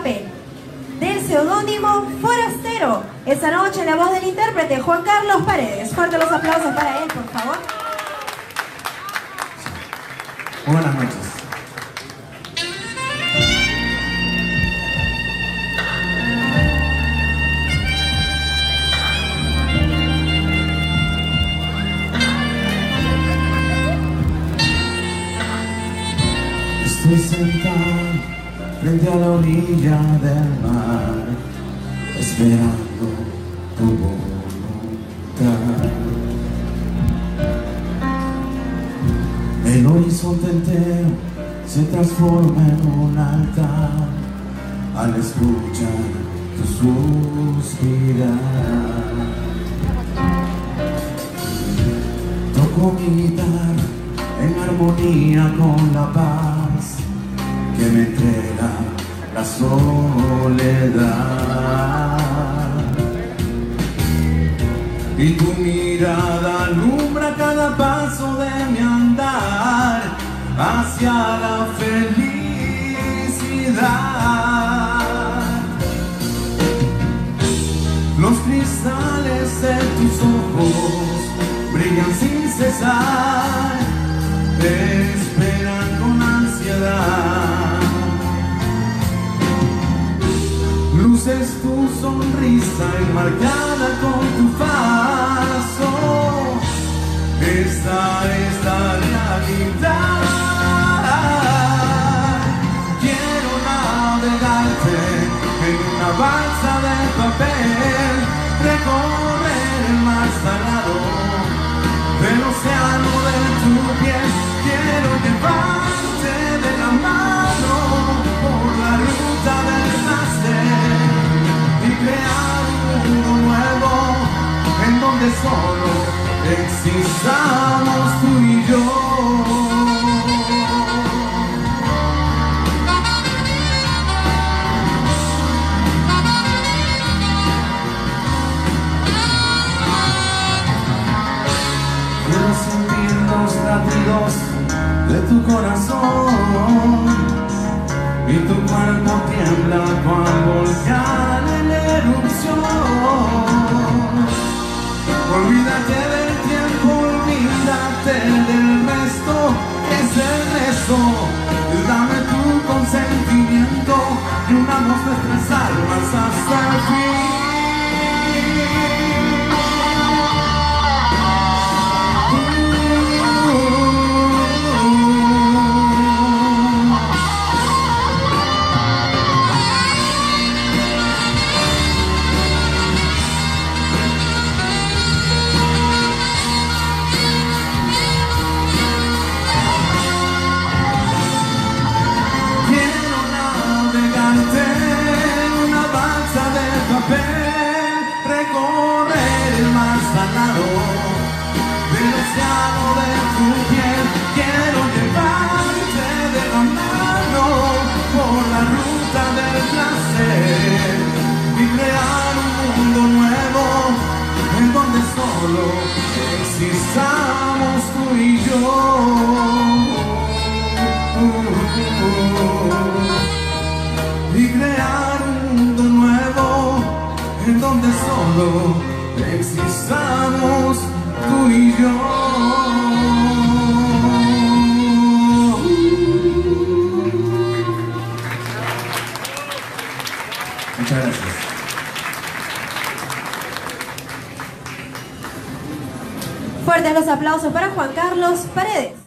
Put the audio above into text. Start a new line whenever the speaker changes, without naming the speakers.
papel, del seudónimo Forastero. Esta noche la voz del intérprete Juan Carlos Paredes. Fuerte los aplausos para él, por favor.
Buenas noches. Estoy sentado frente a la orilla del mar, esperando tu voluntad. El horizonte entero se transforma en un altar al escuchar tu suspirar. Toco mi guitarra en armonía con la paz que me entrega la soledad. Y tu mirada alumbra cada paso de mi andar hacia la felicidad. Los cristales de tus ojos brillan sin cesar, te esperan con ansiedad. Luces tu sonrisa enmarcada con tu paso. Esta es la realidad. Quiero navegarte en una balsa de papel, recorrer el mar salado del océano de tu piel. Quiero llevarte de la mano por la ruta del placer y crear un mundo nuevo en donde solo existamos tú y yo. Quiero sentir los latidos de tu corazón y tu cuerpo tiembla cual volcán en erupción. Olvídate del tiempo, olvídate del resto, es el resto. Dame tu consentimiento y unamos nuestras almas hasta el fin. Recorrer el mar salado del océano de tu piel. Quiero llevarte de la mano por la ruta del placer y crear un mundo nuevo en donde solo existamos tú y yo. Y crear un mundo nuevo en donde solo existamos tú y yo. Muchas gracias.
Fuertes los aplausos para Juan Carlos Paredes.